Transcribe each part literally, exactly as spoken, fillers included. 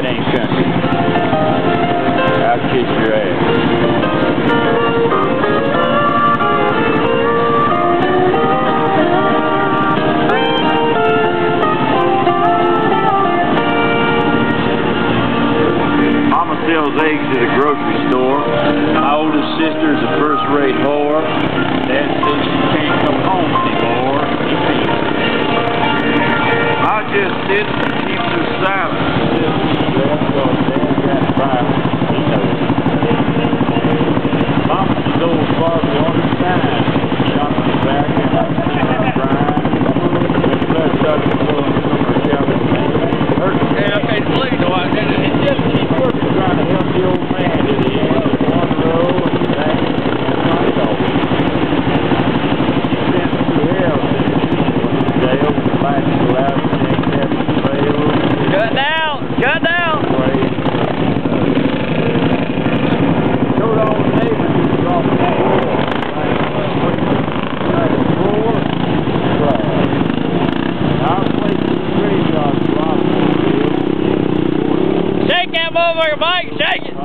That ain't country. I'll kiss your ass. Mama sells eggs at a grocery store. My oldest sister is a first-rate whore. Dad says she can't come home anymore. I just sit and keep her silent. Mama stole Barbie all the time. Shot me back and I see her crying. The blood started flowing from her shallow hurt. Yeah, okay, please, no, I didn't. And just keep working trying to help the old man to the end of one row and back and my dog. She's been through hell since jail. The lights go out and they never fail. Cut down! Cut down! Showed all the neighbors who was off the floor. Like a floor, flag. I'll play to the graveyard block. Shake that motherfucker, Mike! Shake it!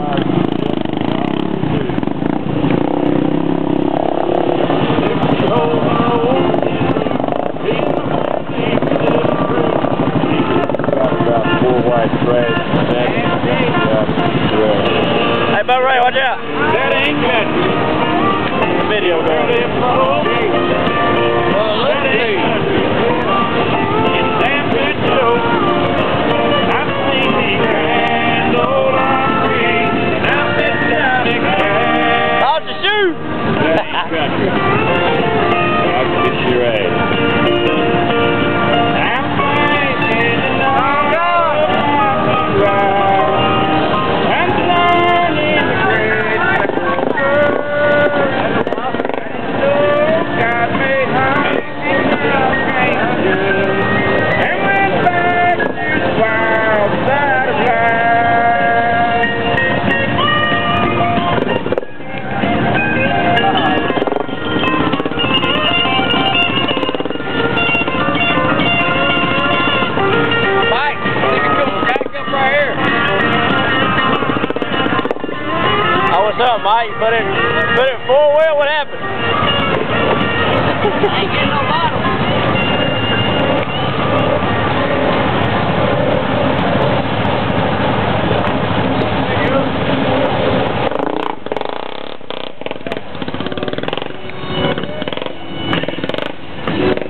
Hey, Bubba Ray, watch out! That ain't country. Video going. Well, let's see. It's damn good show. I've seen these grand old armory. I've been down in Grand. How's the shoe? That ain't country. I'll kiss your ass. I'm thinking all right. I'm learning the great girl. God made her and went back to the wild side of life. Mike, you can come back up right here. Oh, what's up, Mike? You put it.